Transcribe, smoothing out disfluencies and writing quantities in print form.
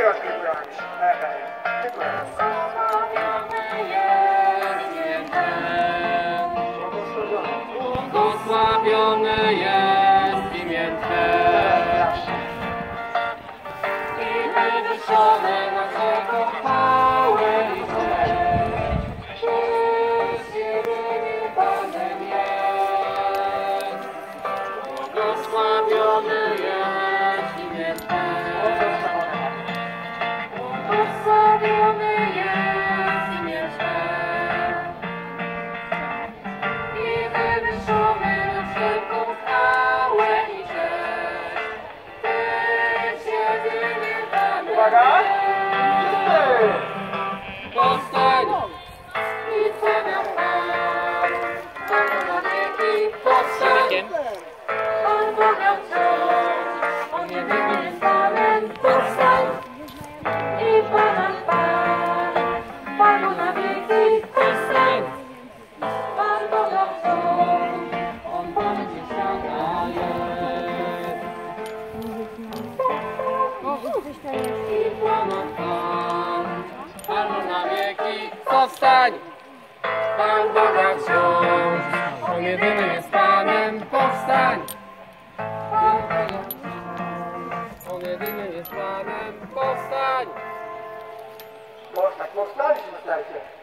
Teraz dziękuję. Dziękuję. Błogosławione jest imię Twe i wywyższone na wszelką chwałę i cześć. Tyś jedynym Panem jest. Błogosławione jest imię Twe. Błogosławione jest imię Twe. I wywyższone na wszelką chwałę i cześć. Tyś jedynym Panem Uwaga! jest. Powstań i przemiał Pan, Pan na wieki. Powstań, Pan Boga wciąż, On jedyny jest Panem. Powstań i Pana chwal, Panu na wieki. Powstań, Pan Boga wciąż, On Panem świata jest. I Pana chwal, Panu na wieki. Powstań, Pan Boga wciąż, On jedyny jest Panem. Powstań, On jedyny jest Panem. Powstań. Tak powstaliśmy, słuchajcie.